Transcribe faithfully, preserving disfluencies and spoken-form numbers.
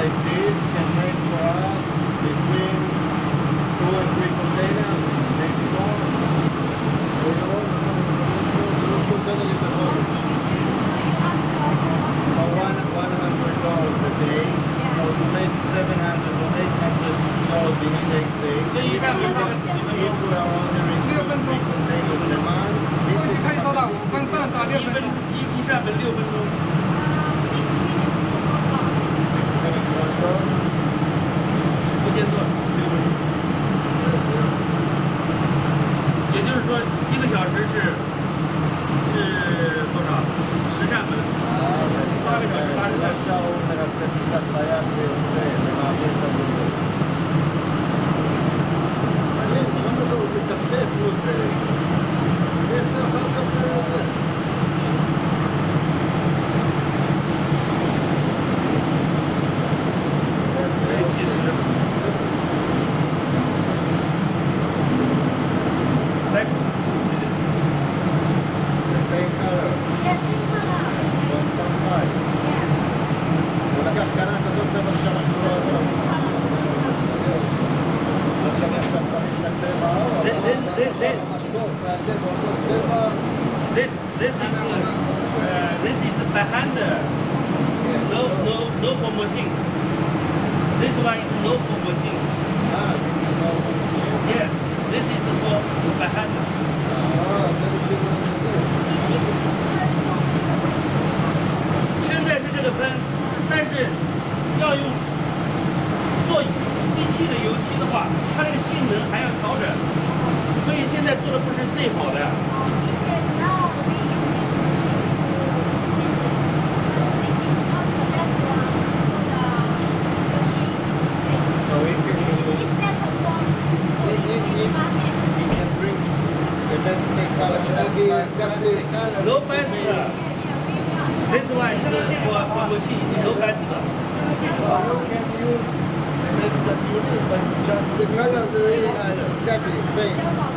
like this can make for us between two and three containers, maybe more. For one, one hundred dollars a day, so to make seven hundred or eight hundred dollars in eight days. If we are ordering two or three containers a month, this is the capacity. 一分一一下分六分钟。 不间断，六分钟。也就是说，一个小时是是多少？十扇门。八个小时八十扇。This this is uh, this is by hand. No no no for machine. This one is no for machine. Yes, this is for by hand. 现在是这个喷，但是要用做机器的油漆的话，它这个性能还要调整，所以现在做的不是最好的。 No best. This one is for for machine. No best. You can use the best that you need, but just the colors are exactly the same.